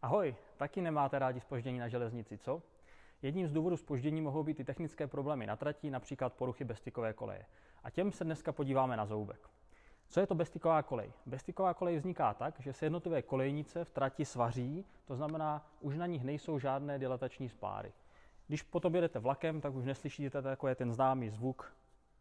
Ahoj, taky nemáte rádi zpoždění na železnici, co? Jedním z důvodů zpoždění mohou být i technické problémy na trati, například poruchy bezstykové koleje. A těm se dneska podíváme na zoubek. Co je to bezstyková kolej? Bezstyková kolej vzniká tak, že se jednotlivé kolejnice v trati svaří, to znamená, už na nich nejsou žádné dilatační spáry. Když potom jedete vlakem, tak už neslyšíte takový ten známý zvuk.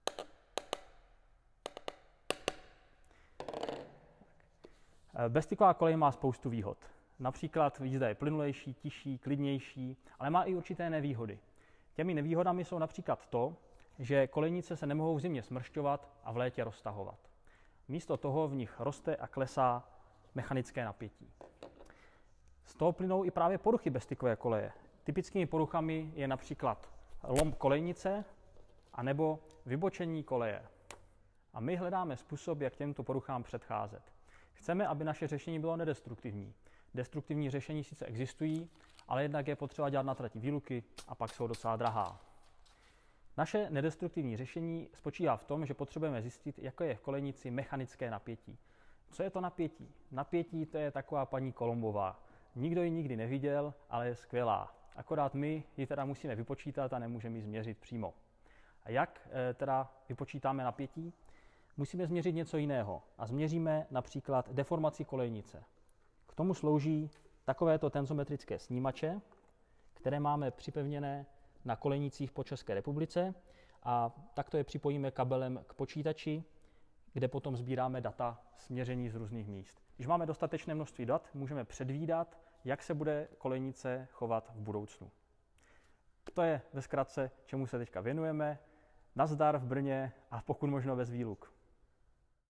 Bezstyková kolej má spoustu výhod. Například jízda je plynulejší, tižší, klidnější, ale má i určité nevýhody. Těmi nevýhodami jsou například to, že kolejnice se nemohou v zimě smršťovat a v létě roztahovat. Místo toho v nich roste a klesá mechanické napětí. Z toho plynou i právě poruchy bezstykové koleje. Typickými poruchami je například lom kolejnice anebo vybočení koleje. A my hledáme způsob, jak těmto poruchám předcházet. Chceme, aby naše řešení bylo nedestruktivní. Destruktivní řešení sice existují, ale jednak je potřeba dělat na trati výluky a pak jsou docela drahá. Naše nedestruktivní řešení spočívá v tom, že potřebujeme zjistit, jaké je v kolejnici mechanické napětí. Co je to napětí? Napětí to je taková paní Kolombová. Nikdo ji nikdy neviděl, ale je skvělá. Akorát my ji teda musíme vypočítat a nemůžeme ji změřit přímo. A jak teda vypočítáme napětí? Musíme změřit něco jiného a změříme například deformaci kolejnice. K tomu slouží takovéto tenzometrické snímače, které máme připevněné na kolejnicích po České republice a takto je připojíme kabelem k počítači, kde potom sbíráme data směření z různých míst. Když máme dostatečné množství dat, můžeme předvídat, jak se bude kolejnice chovat v budoucnu. To je ve zkratce, čemu se teďka věnujeme. Nazdar v Brně a pokud možno bez výluk.